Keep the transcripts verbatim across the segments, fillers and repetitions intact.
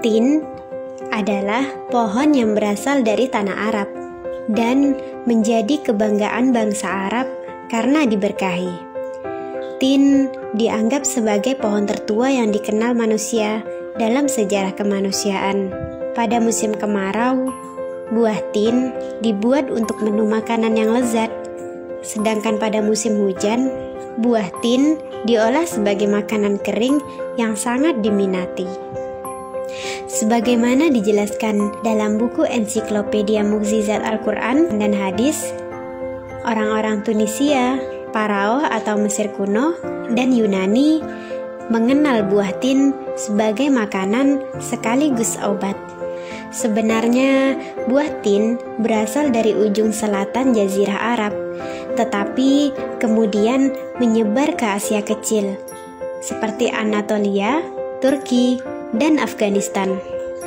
Tin adalah pohon yang berasal dari tanah Arab dan menjadi kebanggaan bangsa Arab karena diberkahi. Tin dianggap sebagai pohon tertua yang dikenal manusia dalam sejarah kemanusiaan. Pada musim kemarau, buah tin dibuat untuk menu makanan yang lezat. Sedangkan pada musim hujan, buah tin diolah sebagai makanan kering yang sangat diminati. Sebagaimana dijelaskan dalam buku Ensiklopedia Mukjizat Al-Quran dan Hadis, orang-orang Tunisia, Parao atau Mesir kuno, dan Yunani mengenal buah tin sebagai makanan sekaligus obat. Sebenarnya buah tin berasal dari ujung selatan Jazirah Arab, tetapi kemudian menyebar ke Asia Kecil, seperti Anatolia, Turki, dan Afghanistan.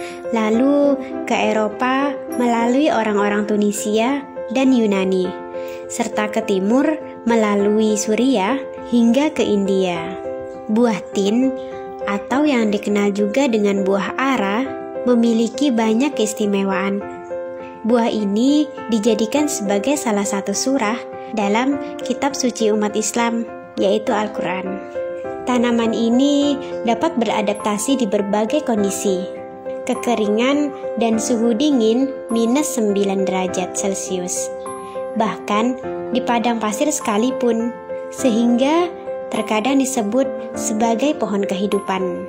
Lalu ke Eropa melalui orang-orang Tunisia dan Yunani, serta ke timur melalui Suriah hingga ke India. Buah tin atau yang dikenal juga dengan buah ara memiliki banyak keistimewaan. Buah ini dijadikan sebagai salah satu surah dalam kitab suci umat Islam, yaitu Al-Quran. Tanaman ini dapat beradaptasi di berbagai kondisi, kekeringan dan suhu dingin minus sembilan derajat Celcius, bahkan di padang pasir sekalipun, sehingga terkadang disebut sebagai pohon kehidupan.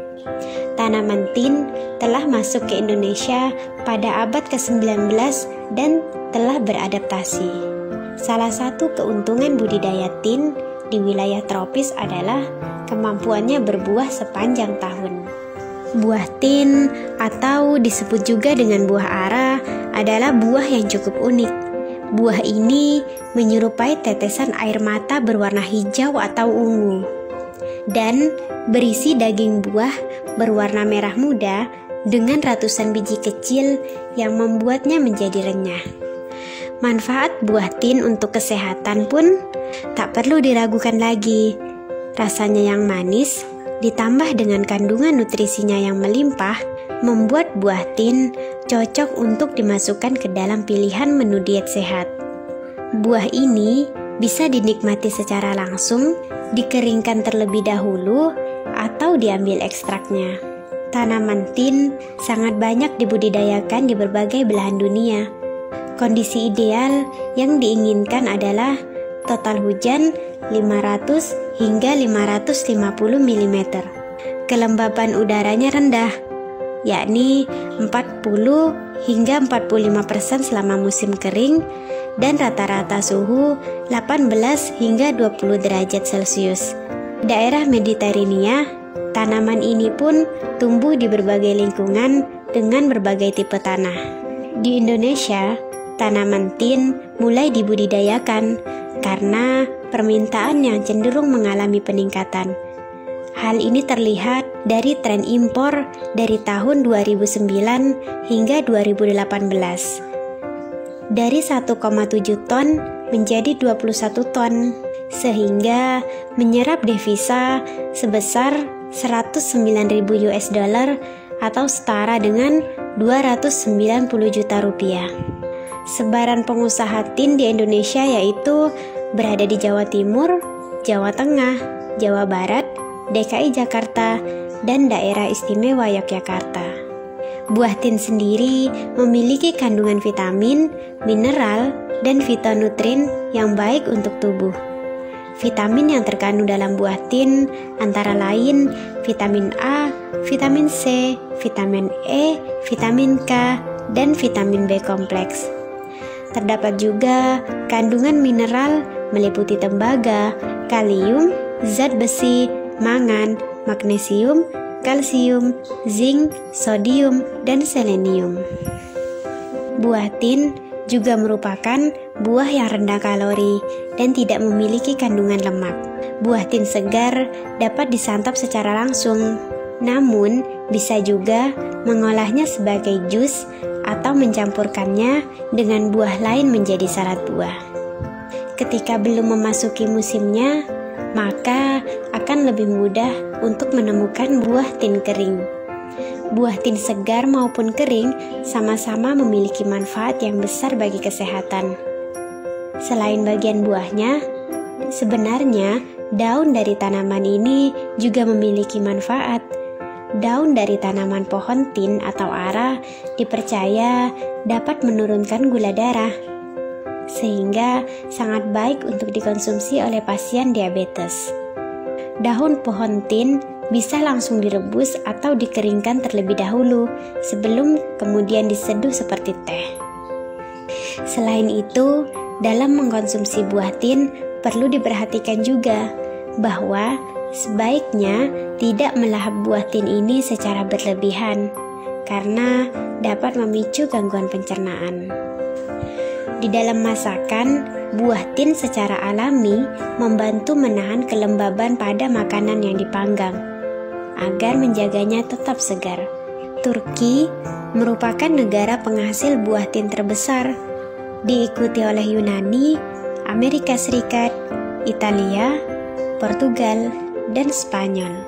Tanaman tin telah masuk ke Indonesia pada abad kesembilan belas dan telah beradaptasi. Salah satu keuntungan budidaya tin di wilayah tropis adalah kemampuannya berbuah sepanjang tahun. Buah tin atau disebut juga dengan buah ara adalah buah yang cukup unik. Buah ini menyerupai tetesan air mata berwarna hijau atau ungu dan berisi daging buah berwarna merah muda dengan ratusan biji kecil yang membuatnya menjadi renyah. Manfaat buah tin untuk kesehatan pun tak perlu diragukan lagi. Rasanya yang manis ditambah dengan kandungan nutrisinya yang melimpah membuat buah tin cocok untuk dimasukkan ke dalam pilihan menu diet sehat. Buah ini bisa dinikmati secara langsung, dikeringkan terlebih dahulu, atau diambil ekstraknya. Tanaman tin sangat banyak dibudidayakan di berbagai belahan dunia. Kondisi ideal yang diinginkan adalah total hujan lima ratus hingga lima ratus lima puluh milimeter. Kelembapan udaranya rendah, yakni empat puluh hingga empat puluh lima persen selama musim kering, dan rata-rata suhu delapan belas hingga dua puluh derajat Celcius. Daerah Mediterania, tanaman ini pun tumbuh di berbagai lingkungan dengan berbagai tipe tanah. Di Indonesia, tanaman tin mulai dibudidayakan karena permintaan yang cenderung mengalami peningkatan. Hal ini terlihat dari tren impor dari tahun dua ribu sembilan hingga dua ribu delapan belas. Dari satu koma tujuh ton menjadi dua puluh satu ton, sehingga menyerap devisa sebesar seratus sembilan ribu U S dollar atau setara dengan dua ratus sembilan puluh juta rupiah. Sebaran pengusaha tin di Indonesia yaitu berada di Jawa Timur, Jawa Tengah, Jawa Barat, D K I Jakarta, dan Daerah Istimewa Yogyakarta. Buah tin sendiri memiliki kandungan vitamin, mineral, dan fitonutrin yang baik untuk tubuh. Vitamin yang terkandung dalam buah tin antara lain vitamin A, vitamin C, vitamin E, vitamin K, dan vitamin B kompleks. Terdapat juga kandungan mineral meliputi tembaga, kalium, zat besi, mangan, magnesium, kalsium, zinc, sodium, dan selenium. Buah tin juga merupakan buah yang rendah kalori dan tidak memiliki kandungan lemak. Buah tin segar dapat disantap secara langsung, namun bisa juga mengolahnya sebagai jus atau mencampurkannya dengan buah lain menjadi salad buah. Ketika belum memasuki musimnya, maka akan lebih mudah untuk menemukan buah tin kering. buah tin segar maupun kering sama-sama memiliki manfaat yang besar bagi kesehatan. Selain bagian buahnya, sebenarnya daun dari tanaman ini juga memiliki manfaat. Daun dari tanaman pohon tin atau ara dipercaya dapat menurunkan gula darah, sehingga sangat baik untuk dikonsumsi oleh pasien diabetes. Daun pohon tin bisa langsung direbus atau dikeringkan terlebih dahulu sebelum kemudian diseduh seperti teh. Selain itu, dalam mengkonsumsi buah tin perlu diperhatikan juga bahwa sebaiknya tidak melahap buah tin ini secara berlebihan karena dapat memicu gangguan pencernaan. Di dalam masakan, buah tin secara alami membantu menahan kelembaban pada makanan yang dipanggang agar menjaganya tetap segar. Turki merupakan negara penghasil buah tin terbesar, diikuti oleh Yunani, Amerika Serikat, Italia, Portugal, dan Spanyol.